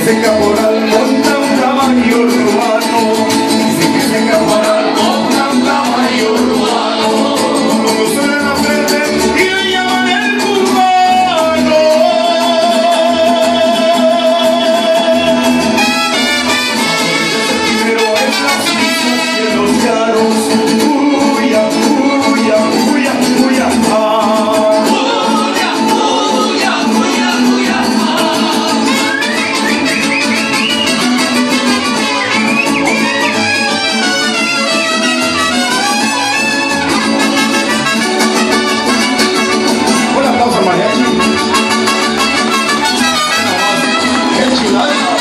ese caporal monta un caballo urbano. Dice que ese caporal monta un caballo urbano. Como suena la frente y le llaman el cubano. Primero es las risas y los llanos. Huya, huya, huya, huya, ah. Huya, huya, huya, huya, ah. Un aplauso al mariachi. ¡Qué chulada!